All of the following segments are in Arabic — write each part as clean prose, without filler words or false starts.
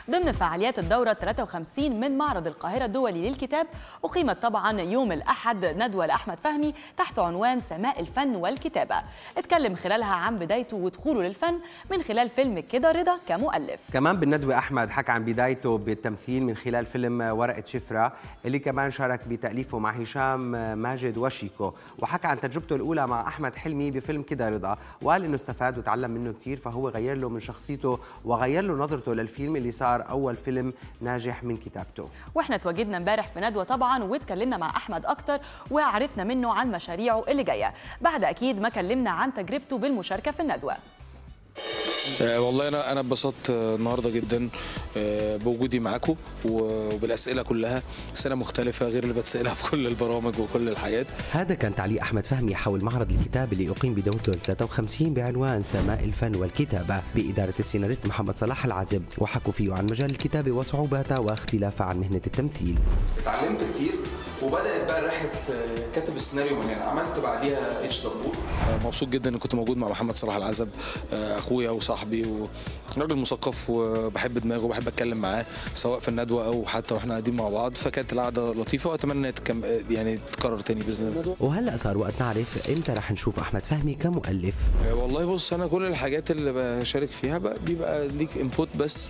ضمن فعاليات الدورة 53 من معرض القاهرة الدولي للكتاب. أقيمت طبعا يوم الأحد ندوة لأحمد فهمي تحت عنوان سماء الفن والكتابة، اتكلم خلالها عن بدايته ودخوله للفن من خلال فيلم كده رضا كمؤلف. كمان بالندوة أحمد حكى عن بدايته بالتمثيل من خلال فيلم ورقة شفرة اللي كمان شارك بتأليفه مع هشام ماجد وشيكو، وحكى عن تجربته الأولى مع أحمد حلمي بفيلم كده رضا، وقال إنه استفاد وتعلم منه كتير، فهو غير له من شخصيته وغير له نظرته للفيلم اللي صار أول فيلم ناجح من كتابته. واحنا تواجدنا امبارح في ندوة طبعا واتكلمنا مع أحمد أكتر وعرفنا منه عن مشاريعه اللي جاية، بعد أكيد ما كلمنا عن تجربته بالمشاركة في الندوة. والله انا اتبسطت النهارده جدا بوجودي معاكم وبالاسئله كلها، اسئله مختلفه غير اللي بتسالها في كل البرامج وكل الحاجات. هذا كان تعليق احمد فهمي حول معرض الكتاب اللي اقيم بدورته 53 بعنوان سماء الفن والكتابه باداره السيناريست محمد صلاح العزب، وحكوا فيه عن مجال الكتابه وصعوباتها واختلافها عن مهنه التمثيل. اتعلمت كتير وبدات بقى رحله كاتب السيناريو من هنا، عملت بعديها اتش دبور. مبسوط جدا ان كنت موجود مع محمد صلاح العزب، اخويا وصاحبي وراجل مثقف وبحب دماغه وبحب اتكلم معاه سواء في الندوه او حتى واحنا قاعدين مع بعض، فكانت القعده لطيفه واتمنى يعني تتكرر تاني باذن الله. وهلا صار وقت نعرف امتى رح نشوف احمد فهمي كمؤلف. والله بص، انا كل الحاجات اللي بشارك فيها بيبقى ليك انبوت، بس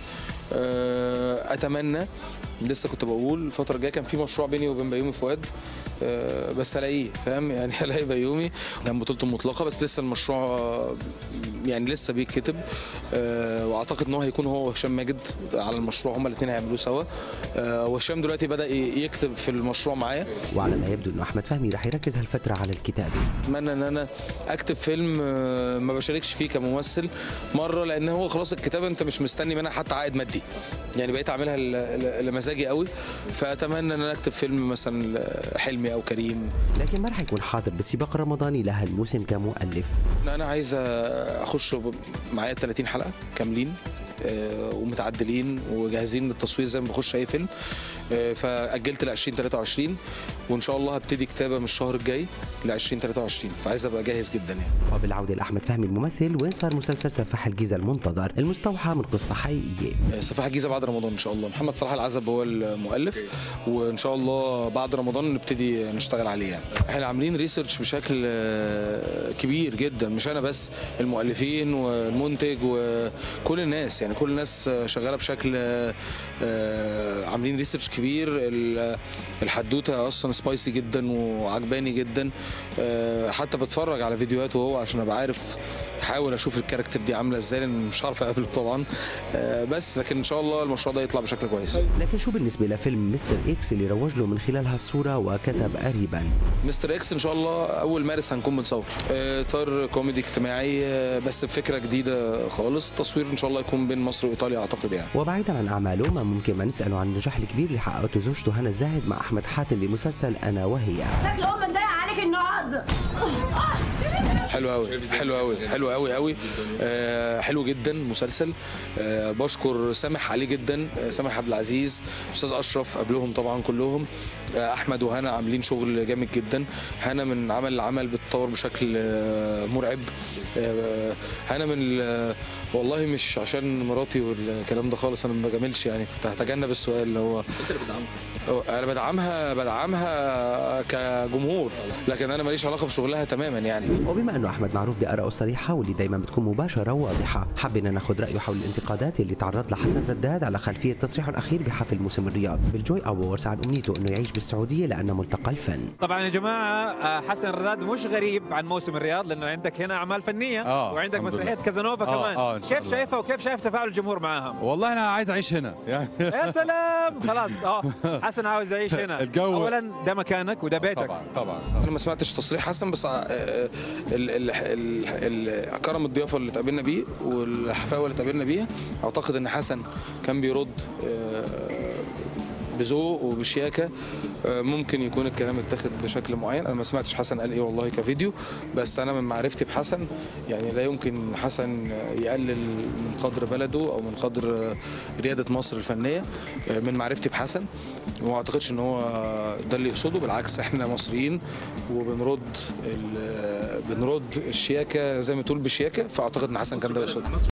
اتمنى لسه كنت بقول الفتره الجايه كان في مشروع بيني وبين بيومي فؤاد، بس الاقيه فاهم يعني الاقي بيومي كان بطولته مطلقه، بس لسه المشروع يعني لسه بيتكتب، واعتقد ان هو هيكون هو وهشام ماجد على المشروع، هما الاثنين هيعملوه سوا، وهشام دلوقتي بدا يكتب في المشروع معايا. وعلى ما يبدو انه احمد فهمي رح يركز هالفتره على الكتابه. اتمنى ان انا اكتب فيلم ما بشاركش فيه كممثل مره، لان هو خلاص الكتابه انت مش مستني منها حتى عائد مادي، يعني بقيت اعملها لمزاجي قوي، فاتمنى ان انا اكتب فيلم مثلا حلمي او كريم. لكن ما رح يكون حاضر بسباق رمضاني لهالموسم كمؤلف. انا عايز اخش معايا 30 حلقه كاملين ومتعدلين وجاهزين للتصوير زي ما بخش اي فيلم، فاجلت ل 2023 وان شاء الله هبتدي كتابه من الشهر الجاي ل 2023، فعايز ابقى جاهز جدا يعني. وبالعوده لاحمد فهمي الممثل، وين صار مسلسل سفاح الجيزه المنتظر المستوحى من قصه حقيقيه؟ سفاح الجيزه بعد رمضان ان شاء الله، محمد صلاح العزب هو المؤلف، وان شاء الله بعد رمضان نبتدي نشتغل عليه يعني. احنا عاملين ريسيرش بشكل كبير جدا، مش انا بس، المؤلفين والمنتج وكل الناس، يعني كل الناس شغاله بشكل عاملين ريسيرش كبير. الحدوته اصلا سبايسي جدا وعجباني جدا، حتى بتفرج على فيديوهاته هو عشان ابقى عارف، احاول اشوف الكاركتر دي عامله ازاي، لان مش عارف اقابله طبعا، بس لكن ان شاء الله المشروع ده يطلع بشكل كويس. لكن شو بالنسبه لفيلم مستر اكس اللي روج له من خلال هالصوره وكتب قريبا؟ مستر اكس ان شاء الله اول مارس هنكون بنصور، اطار كوميدي اجتماعي بس بفكره جديده خالص، التصوير ان شاء الله يكون بين مصر وايطاليا اعتقد يعني. وبعيدا عن اعماله، ما ممكن ما نساله عن النجاح الكبير اللي حققته زوجته هنا الزاهد مع احمد حاتم بمسلسل انا وهي. شكل امك ضايق عليك النهارده. حلو قوي حلو قوي حلو قوي قوي، حلو جدا مسلسل، بشكر سامح عليه جدا، سامح عبد العزيز، استاذ اشرف قبلهم طبعا كلهم، احمد وهنا عاملين شغل جامد جدا، هنا من عمل لعمل بتطور بشكل مرعب، هنا من والله مش عشان مراتي والكلام ده خالص، انا ما بجاملش يعني، كنت هتجنب السؤال اللي هو انا بدعمها كجمهور، لكن انا ماليش علاقه بشغلها تماما يعني. وبما انه احمد معروف بارائه الصريحه واللي دايما بتكون مباشره وواضحه، حبينا ناخذ رايه حول الانتقادات اللي تعرض لها حسن رداد على خلفيه تصريحه الاخير بحفل موسم الرياض بالجوي أووردز عن امنيته انه يعيش بالسعوديه لانه ملتقى الفن. طبعا يا جماعه حسن رداد مش غريب عن موسم الرياض، لانه عندك هنا اعمال فنيه وعندك مسرحيه كازانوفا كمان. كيف شايفها وكيف شايف تفاعل الجمهور معاها؟ والله انا عايز اعيش هنا يعني. يا سلام، خلاص حسن عاوز يعيش هنا. اولا ده مكانك وده بيتك. طبعا انا ما سمعتش تصريح حسن، بس كرم الضيافه اللي اتقابلنا بيه والحفاوه اللي اتقابلنا بيها، اعتقد ان حسن كان بيرد بذوق وبشياكه، ممكن يكون الكلام اتاخد بشكل معين، انا ما سمعتش حسن قال ايه والله كفيديو، بس انا من معرفتي بحسن يعني لا يمكن حسن يقلل من قدر بلده او من قدر رياده مصر الفنيه، من معرفتي بحسن، وما اعتقدش ان هو ده اللي يقصده، بالعكس احنا مصريين وبنرد الشياكه زي ما تقول بشياكه، فاعتقد ان حسن كان ده يقصده.